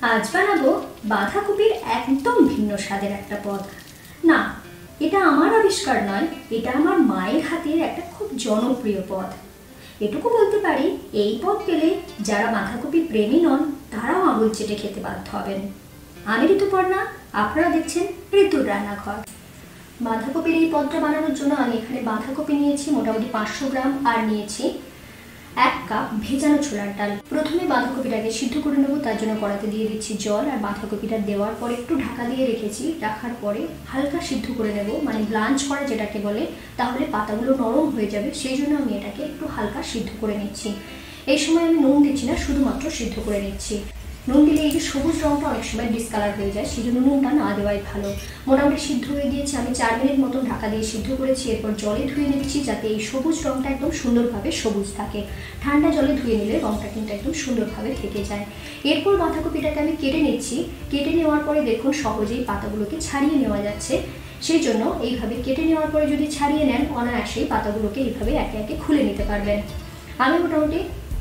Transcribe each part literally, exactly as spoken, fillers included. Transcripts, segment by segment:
আজ বানাবো বাঁধাকপির একদম ভিন্ন স্বাদের একটা পদ। না, এটা আমার আবিষ্কার নয়, এটা আমার মায়ের হাতের একটা খুব জনপ্রিয় পদ। এটুকু বলতে পারি, এই পদ পেলে যারা বাঁধাকপি প্রেমী নন তারাও আঙুল চেটে খেতে বাধ্য হবেন। আমি ঋতুপর্ণা, আপনারা দেখছেন ঋতুর রান্নাঘর। বাঁধাকপির এই পদটা বানানোর জন্য আমি এখানে বাঁধাকপি নিয়েছি মোটামুটি পাঁচশো গ্রাম, আর নিয়েছি এক কাপ ভেজানো ছোলার ডাল। প্রথমে বাঁধাকপিটাকে সিদ্ধ করে নেবো, তার জন্য কড়াতে দিয়ে দিচ্ছি জল, আর বাঁধাকপিটা দেওয়ার পরে একটু ঢাকা দিয়ে রেখেছি। রাখার পরে হালকা সিদ্ধ করে নেব, মানে ব্লাঞ্চ করা যেটাকে বলে, তাহলে পাতাগুলো নরম হয়ে যাবে। সেই জন্য আমি এটাকে একটু হালকা সিদ্ধ করে নিচ্ছি। এই সময় আমি নুন দিচ্ছি না, শুধুমাত্র সিদ্ধ করে নিচ্ছি। নুন দিলে এই যে সবুজ রঙটা অনেক সময় ডিসকালার হয়ে যায়, সেই জন্য নুনটা না দেওয়াই ভালো। মোটামুটি সিদ্ধ হয়ে গিয়েছে, আমি চার মিনিট মতন ঢাকা দিয়ে সিদ্ধ করেছি। এরপর জলে ধুয়ে নিচ্ছি যাতে এই সবুজ রঙটা একদম সুন্দরভাবে সবুজ থাকে। ঠান্ডা জলে ধুয়ে নিলে রঙটা কিন্তু একদম সুন্দরভাবে থেকে যায়। এরপর বাঁধাকপিটাকে আমি কেটে নিচ্ছি। কেটে নেওয়ার পরে দেখুন সহজেই পাতাগুলোকে ছাড়িয়ে নেওয়া যাচ্ছে। সেই জন্য এইভাবে কেটে নেওয়ার পরে যদি ছাড়িয়ে নেন, অনায়াসেই পাতাগুলোকে এইভাবে একে একে খুলে নিতে পারবেন। আমি মোটামুটি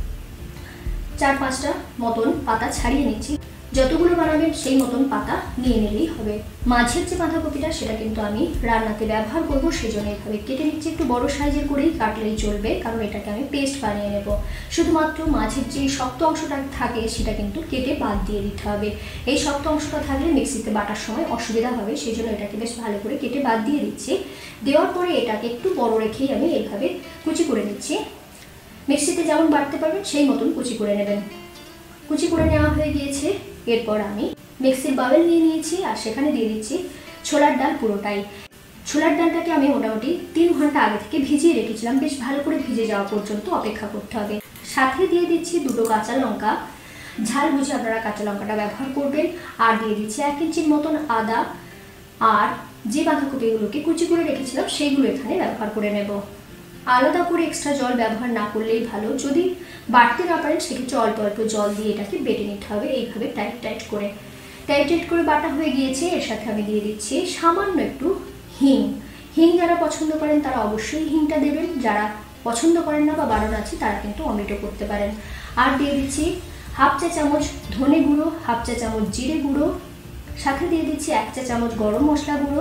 চার পাঁচটা মতন পাতা ছাড়িয়ে নিচ্ছি। যতগুলো বানাবেন সেই মতন পাতা নিয়ে নিলেই হবে। মাঝের যে বাঁধাকপিটা সেটা কিন্তু আমি রান্নাতে ব্যবহার করবো, সেই জন্য এইভাবে কেটে নিচ্ছি। একটু বড় সাইজের করেই কাটলেই চলবে, কারণ এটাকে আমি পেস্ট বানিয়ে নেব। শুধুমাত্র মাঝের যে শক্ত অংশটা থাকে সেটা কিন্তু কেটে বাদ দিয়ে দিতে হবে। এই শক্ত অংশটা থাকলে মিক্সিতে বাটার সময় অসুবিধা হবে, সেই জন্য এটাকে বেশ ভালো করে কেটে বাদ দিয়ে দিচ্ছি। দেওয়ার পরে এটাকে একটু বড় রেখেই আমি এইভাবে কুচি করে নিচ্ছি। মিক্সিতে যেমন বাটতে পারবেন সেই মতন কুচি করে নেবেন। কুচি করে নেওয়া হয়ে গিয়েছে। এরপর আমি মিক্সির বাউল নিয়ে নিয়েছি, আর সেখানে দিয়ে দিচ্ছি ছোলার ডাল পুরোটাই। ছোলার ডালটাকে আমি মোটামুটি তিন ঘন্টা আগে থেকে ভিজিয়ে রেখেছিলাম, বেশ ভালো করে ভিজে যাওয়া পর্যন্ত অপেক্ষা করতে হবে। সাথে দিয়ে দিচ্ছি দুটো কাঁচা লঙ্কা, ঝাল বুঝে আপনারা কাঁচা লঙ্কাটা ব্যবহার করবেন। আর দিয়ে দিচ্ছি এক ইঞ্চির মতন আদা, আর যে বাঁধাকপিগুলোকে কুচি করে রেখেছিলাম সেইগুলো এখানে ব্যবহার করে নেব। আলাদা করে এক্সট্রা জল ব্যবহার না করলেই ভালো। যদি বাটতে না পারেন সেক্ষেত্রে অল্প অল্প জল দিয়ে এটাকে বেটে নিতে হবে, এইভাবে টাইট টাইট করে। টাইট টাইট করে বাটা হয়ে গিয়েছে। এর সাথে আমি দিয়ে দিচ্ছি সামান্য একটু হিং। হিং যারা পছন্দ করেন তারা অবশ্যই হিংটা দেবেন, যারা পছন্দ করেন না বা বারণ আছে তারা কিন্তু অমিটও করতে পারেন। আর দিয়ে দিচ্ছি হাফ চা চামচ ধনে গুঁড়ো, হাফ চা চামচ জিরে গুঁড়ো, সাথে দিয়ে দিচ্ছি এক চা চামচ গরম মশলা গুঁড়ো,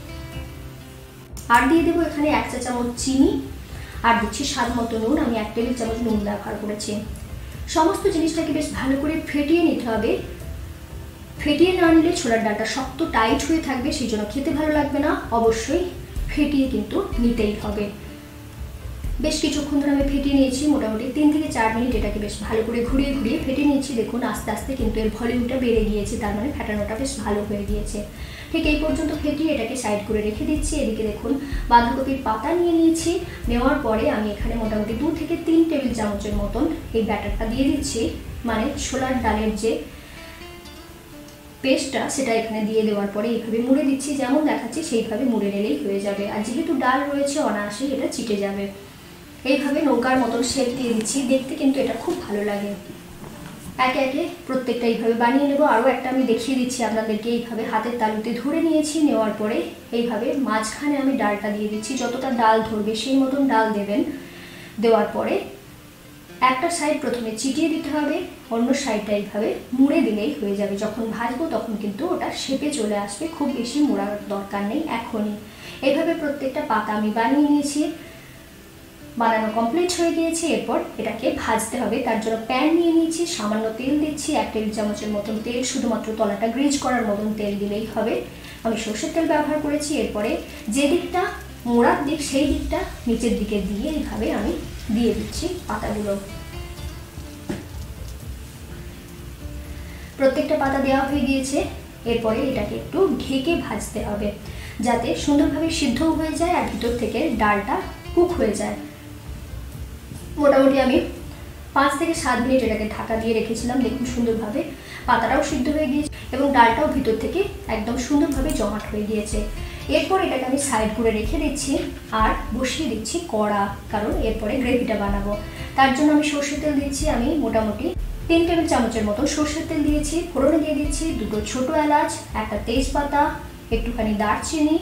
আর দিয়ে দেবো এখানে এক চা চামচ চিনি, আর দিচ্ছি স্বাদ মতো নুন। আমি এক টেবিল চামচ নুন ব্যবহার করেছি। সমস্ত জিনিসটাকে বেশ ভালো করে ফেটিয়ে নিতে হবে। ফেটিয়ে না নিলে ছোলার ডালটা শক্ত টাইট হয়ে থাকবে, সেই জন্য খেতে ভালো লাগবে না। অবশ্যই ফেটিয়ে কিন্তু নিতেই হবে। বেশ কিছুক্ষণ ধরে আমি ফেটিয়ে নিয়েছি, মোটামুটি তিন থেকে চার মিনিট এটাকে বেশ ভালো করে ঘুরিয়ে ঘুরিয়ে ফেটে নিয়েছি। দেখুন আস্তে আস্তে কিন্তু এর ভলিউমটা বেড়ে গিয়েছে, তার মানে ফেটানোটা বেশ ভালো হয়ে গিয়েছে। ঠিক এই পর্যন্ত ফেটিয়ে এটাকে সাইড করে রেখে দিচ্ছি। এদিকে দেখুন বাঁধাকপির পাতা নিয়ে নিয়েছি। নেওয়ার পরে আমি এখানে মোটামুটি দু থেকে তিন টেবিল চামচের মতন এই ব্যাটারটা দিয়ে দিচ্ছি, মানে ছোলার ডালের যে পেস্টটা সেটা এখানে দিয়ে দেওয়ার পরে এইভাবে মুড়ে দিচ্ছি। যেমন দেখাচ্ছি সেইভাবে মুড়ে নিলেই হয়ে যাবে, আর যেহেতু ডাল রয়েছে অনায়াসেই এটা চিটে যাবে। এইভাবে নৌকার মতন শেপ দিয়ে দিচ্ছি, দেখতে কিন্তু এটা খুব ভালো লাগে। একে একে প্রত্যেকটা এইভাবে বানিয়ে নেব। আরও একটা আমি দেখিয়ে দিচ্ছি আপনাদেরকে। এইভাবে হাতের তালুতে ধরে নিয়েছি, নেওয়ার পরে এইভাবে মাঝখানে আমি ডালটা দিয়ে দিচ্ছি। যতটা ডাল ধরবে সেই মতন ডাল দেবেন। দেওয়ার পরে একটা সাইড প্রথমে চিটিয়ে দিতে হবে, অন্য সাইডটা এইভাবে মুড়ে দিলেই হয়ে যাবে। যখন ভাজবো তখন কিন্তু ওটা শেপে চলে আসবে, খুব বেশি মোড়ার দরকার নেই এখনই। এইভাবে প্রত্যেকটা পাতা আমি বানিয়ে নিয়েছি। বানানো কমপ্লিট হয়ে গিয়েছে। এরপর এটাকে ভাজতে হবে, তার জন্য প্যান নিয়ে নিয়েছি, সামান্য তেল দিচ্ছি, এক টেবিল চামচের মতন তেল। শুধুমাত্র তলাটা গ্রিজ করার মতন তেল দিলেই হবে। আমি সর্ষের তেল ব্যবহার করেছি। এরপরে যে দিকটা মোড়ার দিক সেই দিকটা নিচের দিকে দিয়ে এইভাবে আমি দিয়ে দিচ্ছি পাতাগুলো। প্রত্যেকটা পাতা দেওয়া হয়ে গিয়েছে। এরপরে এটাকে একটু ঢেকে ভাজতে হবে, যাতে সুন্দরভাবে সিদ্ধও হয়ে যায় আর ভিতর থেকে ডালটা কুক হয়ে যায়। মোটামুটি আমি পাঁচ থেকে সাত মিনিট এটাকে ঢাকা দিয়ে রেখেছিলাম। দেখুন সুন্দরভাবে পাতাটাও সিদ্ধ হয়ে গিয়েছে এবং ডালটাও ভিতর থেকে একদম সুন্দরভাবে জমাট হয়ে গিয়েছে। এরপর এটাকে আমি সাইড করে রেখে দিচ্ছি, আর বসিয়ে দিচ্ছি কড়া, কারণ এরপরে গ্রেভিটা বানাবো। তার জন্য আমি সর্ষের তেল দিচ্ছি। আমি মোটামুটি তিন টেবিল চামচের মতো সর্ষের তেল দিয়েছি। ফোড়নে দিয়ে দিচ্ছি দুটো ছোটো এলাচ, একটা তেজপাতা, একটুখানি দারচিনি,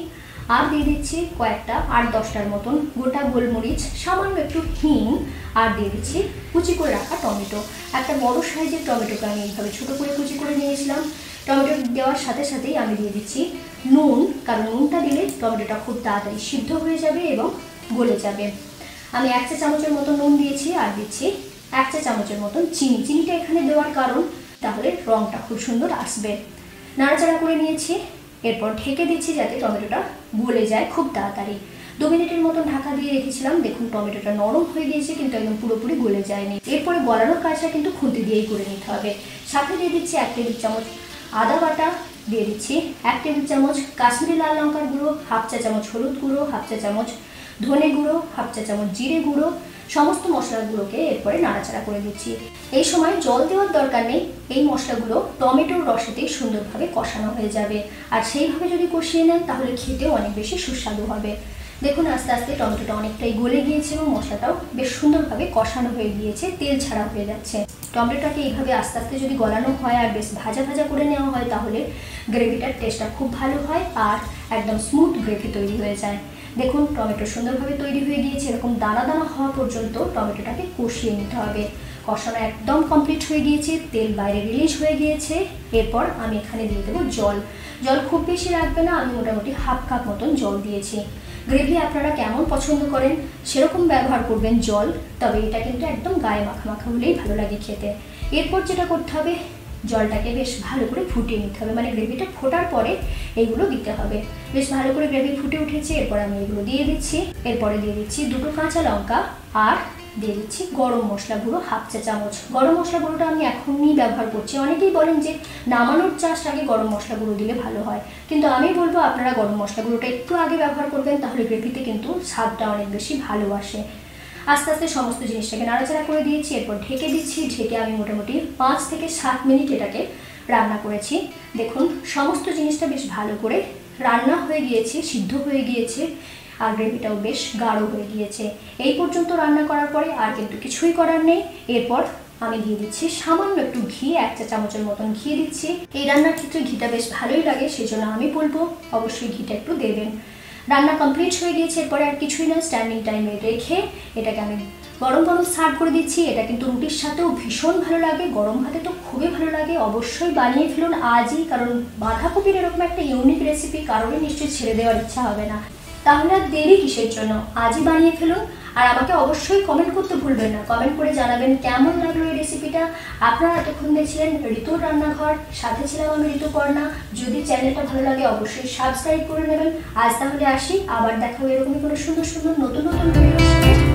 আর দিয়ে দিচ্ছি কয়েকটা আট দশটার মতন গোটা গোলমরিচ, সামান্য একটু হিং, আর দিয়ে দিচ্ছি কুচি করে রাখা টমেটো। একটা বড় সাইজের টমেটোকে আমি এইভাবে ছোটো করে কুচি করে নিয়েছিলাম। টমেটো দেওয়ার সাথে সাথেই আমি দিয়ে দিচ্ছি নুন, কারণ নুনটা দিলে টমেটোটা খুব তাড়াতাড়ি সিদ্ধ হয়ে যাবে এবং গলে যাবে। আমি এক চা চামচের মতো নুন দিয়েছি, আর দিচ্ছি এক চা চামচের মতন চিনি। চিনিটা এখানে দেওয়ার কারণ তাহলে রঙটা খুব সুন্দর আসবে। নাড়াচাড়া করে নিয়েছি, এরপর ঢেকে দিচ্ছি যাতে টমেটোটা গলে যায় খুব তাড়াতাড়ি। দু মিনিটের মতন ঢাকা দিয়ে রেখেছিলাম। দেখুন টমেটোটা নরম হয়ে গিয়েছে, কিন্তু একদম পুরোপুরি গলে যায়নি। এরপরে গলানোর কাজটা কিন্তু খুন্তি দিয়েই করে নিতে হবে। সাথে দিয়ে দিচ্ছি এক টেবিল চামচ আদা বাটা, দিয়ে দিচ্ছি এক টেবিল চামচ কাশ্মীরি লাল লঙ্কার গুঁড়ো, হাফ চা চামচ হলুদ গুঁড়ো, হাফ চা চামচ ধনে গুঁড়ো, হাফ চা চামচ জিরে গুঁড়ো। সমস্ত মশলাগুলোকে এরপরে নাড়াচাড়া করে দিচ্ছি। এই সময় জল দেওয়ার দরকার নেই, এই মশলাগুলো টমেটোর রসেতেই সুন্দরভাবে কষানো হয়ে যাবে। আর সেইভাবে যদি কষিয়ে নেন তাহলে খেতেও অনেক বেশি সুস্বাদু হবে। দেখুন আস্তে আস্তে টমেটোটা অনেকটাই গলে গিয়েছে এবং মশলাটাও বেশ সুন্দরভাবে কষানো হয়ে গিয়েছে, তেল ছাড়া হয়ে যাচ্ছে। টমেটোটাকে এইভাবে আস্তে আস্তে যদি গলানো হয় আর বেশ ভাজা ভাজা করে নেওয়া হয় তাহলে গ্রেভিটার টেস্টটা খুব ভালো হয় আর একদম স্মুথ গ্রেভি তৈরি হয়ে যায়। দেখুন টমেটো সুন্দরভাবে তৈরি হয়ে গিয়েছে। এরকম দানা দানা হওয়া পর্যন্ত টমেটোটাকে কষিয়ে নিতে হবে। কষানো একদম কমপ্লিট হয়ে গিয়েছে, তেল বাইরে রিলিজ হয়ে গিয়েছে। এরপর আমি এখানে দিয়ে দেবো জল। জল খুব বেশি রাখবে না, আমি মোটামুটি হাফ কাপ মতন জল দিয়েছি। গ্রেভি আপনারা কেমন পছন্দ করেন সেরকম ব্যবহার করবেন জল, তবে এটা কিন্তু একদম গায়ে মাখা মাখা হলেই ভালো লাগে খেতে। এরপর যেটা করতে হবে, জলটাকে বেশ ভালো করে ফুটিয়ে নিতে হবে, মানে গ্রেভিটা ফোটার পরে এইগুলো দিতে হবে। বেশ ভালো করে গ্রেভি ফুটে উঠেছে, এরপর আমি এগুলো দিয়ে দিচ্ছি। এরপরে দিয়ে দিচ্ছি দুটো কাঁচা লঙ্কা, আর দিয়ে দিচ্ছি গরম মশলা গুঁড়ো হাফ চা চামচ। গরম মশলা গুঁড়োটা আমি এখনই ব্যবহার করছি। অনেকেই বলেন যে নামানোর চাষ আগে গরম মশলা গুঁড়ো দিলে ভালো হয়, কিন্তু আমি বলবো আপনারা গরম মশলা গুঁড়োটা একটু আগে ব্যবহার করবেন, তাহলে গ্রেভিতে কিন্তু স্বাদটা অনেক বেশি ভালো আসে। আস্তে আস্তে সমস্ত জিনিসটাকে নাড়াচাড়া করে দিয়েছি, এরপর ঢেকে দিচ্ছি। ঢেকে আমি মোটামুটি পাঁচ থেকে সাত মিনিট এটাকে রান্না করেছি। দেখুন সমস্ত জিনিসটা বেশ ভালো করে রান্না হয়ে গিয়েছে, সিদ্ধ হয়ে গিয়েছে, আর গ্রেভিটাও বেশ গাঢ় হয়ে গিয়েছে। এই পর্যন্ত রান্না করার পরে আর কিন্তু কিছুই করার নেই। এরপর আমি দিয়ে দিচ্ছি সামান্য একটু ঘি, এক চা চামচের মতন ঘি দিচ্ছি। এই রান্নার ক্ষেত্রে ঘিটা বেশ ভালোই লাগে, সেই জন্য আমি বলবো অবশ্যই ঘিটা একটু দেবেন। রান্না কমপ্লিট হয়ে গিয়েছে, এরপরে আর কিছুই না, স্ট্যান্ডিং টাইমে রেখে এটাকে আমি গরম গরম সার্ভ করে দিচ্ছি। এটা কিন্তু রুটির সাথেও ভীষণ ভালো লাগে, গরম ভাতে তো খুবই ভালো লাগে। অবশ্যই বানিয়ে ফেলুন আজই, কারণ বাঁধাকপির এরকম একটা ইউনিক রেসিপি কারোরই নিশ্চয়ই ছেড়ে দেওয়ার ইচ্ছা হবে না। তাহলে আর দেরি কিসের জন্য, আজই বানিয়ে ফেলুন। আর আমাকে অবশ্যই কমেন্ট করতে ভুলবেন না, কমেন্ট করে জানাবেন কেমন লাগলো এই রেসিপিটা। আপনারা এতক্ষণ দেখছিলেন ঋতুর রান্নাঘর, সাথে ছিলাম আমি ঋতুপর্ণা। যদি চ্যানেলটা ভালো লাগে অবশ্যই সাবস্ক্রাইব করে নেবেন। আজ তাহলে আসি, আবার দেখা হবে এরকমই কোনো সুন্দর সুন্দর নতুন নতুন ভিডিও।